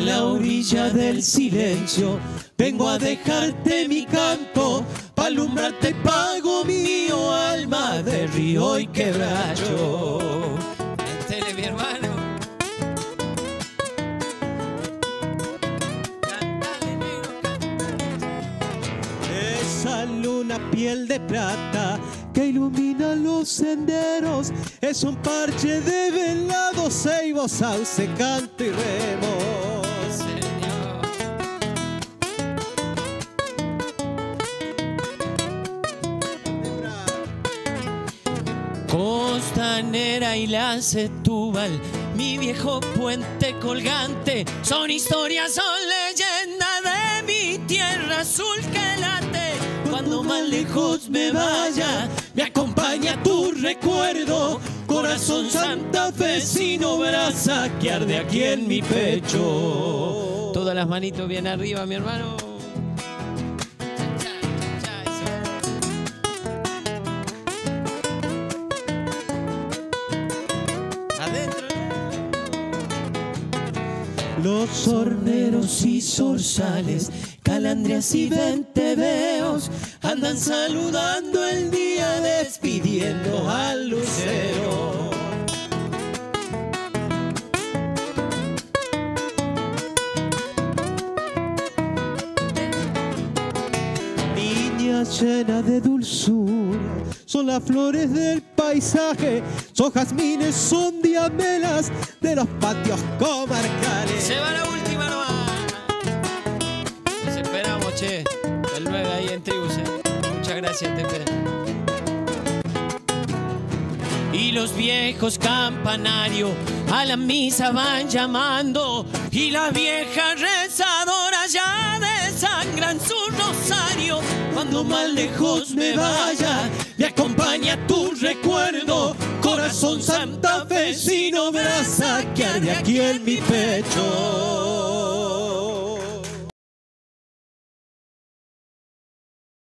la orilla del silencio vengo a dejarte mi canto, pa' alumbrarte pago mío, alma de río y quebracho. Métele, mi hermano. Cantale, negro, cantale. Esa luna piel de plata que ilumina los senderos es un parche de velados, ceibo, sauce, canto y remo. Señor. Costanera y la Setúbal, mi viejo puente colgante, son historias, son leyendas de mi tierra azul que late. Cuando más lejos me vaya, me acompaña tu recuerdo, corazón santafesino, brasa que arde aquí en mi pecho. Todas las manitos bien arriba, mi hermano. Los horneros y zorzales, calandrias y venteveos andan saludando el día, despidiendo al lucero. Niña llena de dulzura, son las flores del paisaje, son jazmines, son diamelas de los patios comarcales. Se va la última nomás. Nos esperamos, che. El 9 ahí en Tribus, Muchas gracias, te esperamos. Y los viejos campanarios a la misa van llamando, y las viejas rezadoras ya desangran su rosario. Cuando más lejos me vaya, me acompaña tu recuerdo, corazón santafesino, brasa que arde aquí en mi pecho.